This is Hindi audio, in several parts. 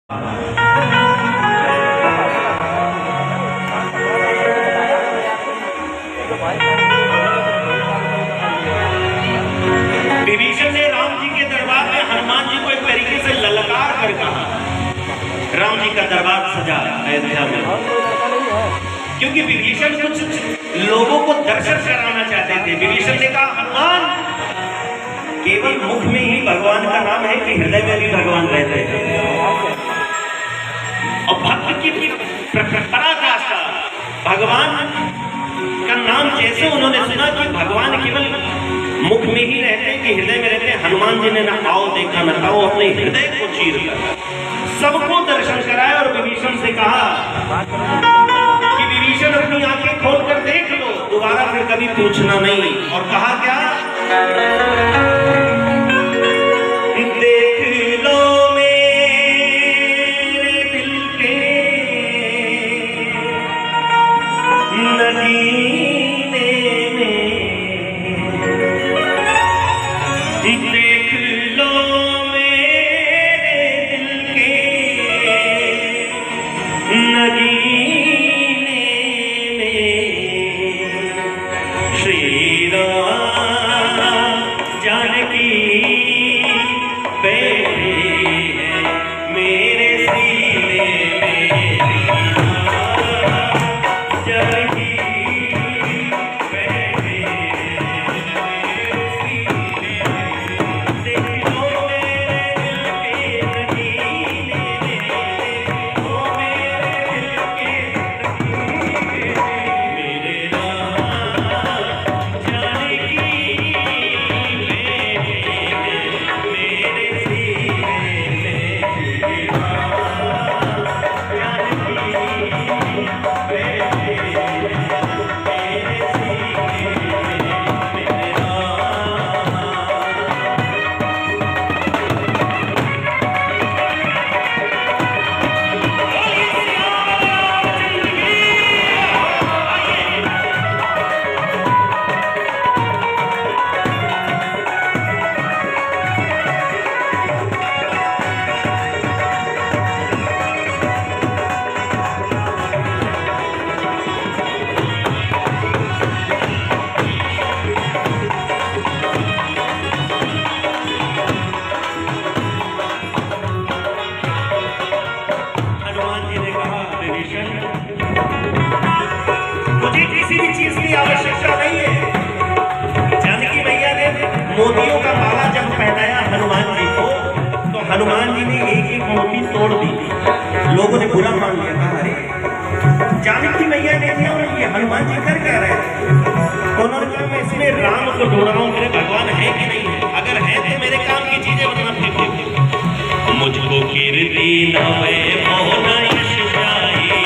विभीषण ने राम जी के दरबार में हनुमान जी को एक तरीके से ललकार कर कहा, राम जी का दरबार सजा अयोध्या में, क्योंकि विभीषण कुछ लोगों को दर्शन कराना चाहते थे। विभीषण ने कहा, हनुमान, केवल मुख में ही भगवान का नाम है कि हृदय में भी भगवान रहते हैं? और भक्त की पराकाष्ठा, भगवान का नाम जैसे उन्होंने सुना कि भगवान केवल मुख में ही रहते हैं कि हृदय में रहते हैं, हनुमान जी ने न आओ देखा न ताओ, अपने हृदय को चीर कर सबको दर्शन कराया और विभीषण से कहा कि विभीषण अपनी आंखें खोलकर देख लो, दोबारा फिर कभी पूछना नहीं। और कहा क्या, देख लो मेरे दिल के नगीने में, देख लो मेरे दिल के नगीने में, श्री राम जानकी बैठे हैं मेरे सीने में, जानकी बैठे हैं मेरे सीने में, देख लो मेरे दिल के नगीने में, देखो मेरे दिल के नगीने में, मेरे राम जानकी मुझे किसी भी चीज की आवश्यकता नहीं है। जानकी मैया ने मोतियों का माला जब पहनाया हनुमान जी को, तो हनुमान जी ने एक एक मोती तोड़ दी थी। लोगों ने बुरा मान लिया था, अरे जानकी मैया ने क्या, और ये हनुमान जी कर क्या रहे थे? तो उन्होंने कहा, मैं इसमें राम को ढूंढ रहा हूँ, मेरे भगवान है कि नहीं है, अगर है तो मेरे काम की चीजें बनना फिर मुझको कीर्ति नवे मोहना यश जाए,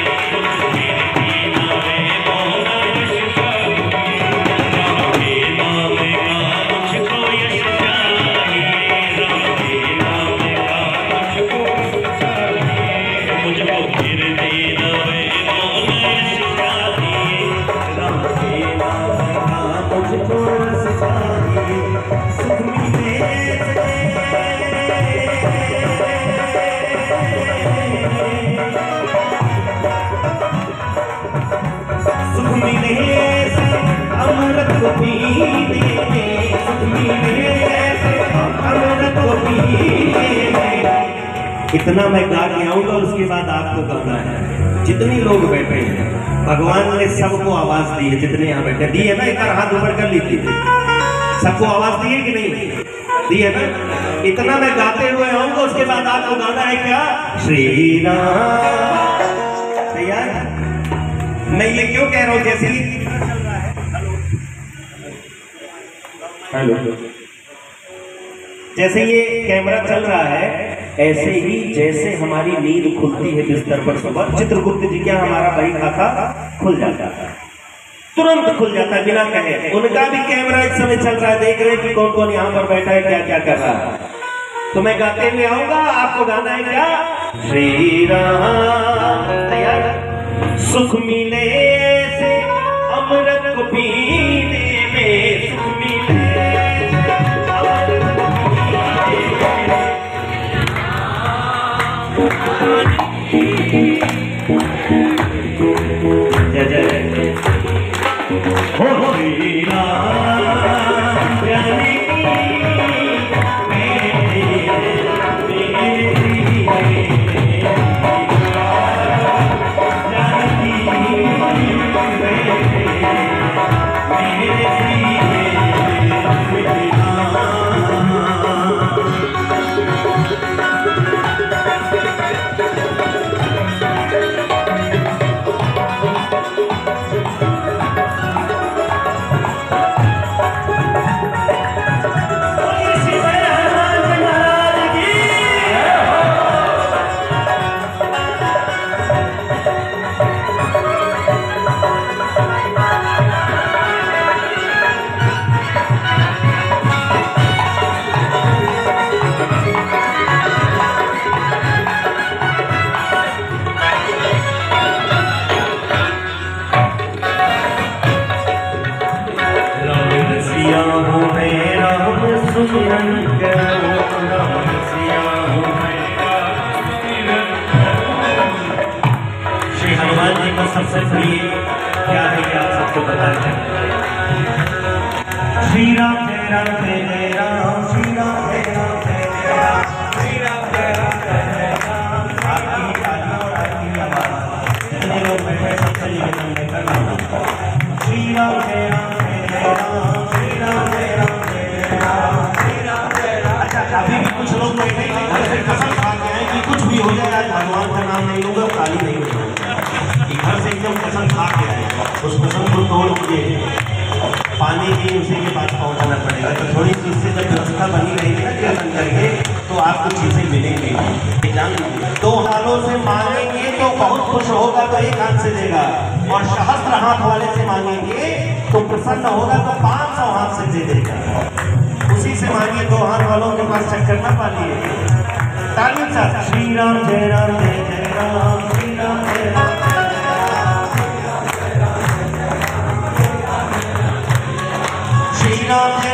इतना मैं गा के आऊंगा, उसके बाद आपको गाना है। जितने लोग बैठे हैं, भगवान ने सबको आवाज दी है, जितने यहाँ बैठे दी है ना, एक बार हाथ ऊपर कर लीजिए। सबको आवाज दी है कि नहीं दी है ना? इतना मैं गाते हुए आऊंगा, उसके बाद आपको गाना है क्या, श्री राम। तैयार? मैं ये क्यों कह रहा हूं, जैसे हेलो, जैसे ये कैमरा चल रहा है, ऐसे ही जैसे हमारी नींद खुलती है बिस्तर पर सुबह, चित्रगुप्त जी क्या हमारा बही खाता खुल जाता है, तुरंत खुल जाता है बिना कहे। उनका भी कैमरा इस समय चल रहा है, देख रहे हैं कि कौन कौन यहाँ पर बैठा है, क्या क्या कर रहा है। तो मैं गाते हुए आऊंगा, आपको गाना है क्या, श्री राम। तैयार? सुख मिले से अमृत को पीने में, सुख मिले जय जय हो श्री राम जानकी श्री हनुमान जी का सबसे प्रिय क्या है कि आप सबको पता है। श्री राम जय राम जय जय राम, श्री राम जय राम जय जय राम, श्री राम जय राम जय जय राम। आपकी तालियां और आपकी आवाज जितने लोग बैठे सबसे निवेदन मैं कर रहा हूँ। श्री राम जय राम जय जय राम, श्री राम जय राम जय जय राम, श्री राम जय राम। अच्छा अभी भी कुछ लोग बैठे घर से कसम खा के हैं कि कुछ भी हो जाए आज भगवान का नाम नहीं लूंगा, ताली नहीं बजाऊंगा। घर से एकदम कसम खा के आए, उस कसम को तोड़ दिए पानी की उसी के पास पहुंचाना पड़ेगा। तो थोड़ी सी इससे जब व्यवस्था बनी रहेगी ना कीर्तन करके तो आपको चीजें मिलेंगी। जान दो हाथों से मांगेंगे तो बहुत खुश होगा तो एक हाथ से देगा, और सहस्त्र हाथ वाले से मांगेंगे तो प्रसन्न होगा तो 500 हाथ से दे देगा। उसी से मांगिए, दो हाथ वालों के पास चक्कर ना पालिए। ताली साथ श्री राम जय राम जय जय राम, श्री राम जय राम श्री राम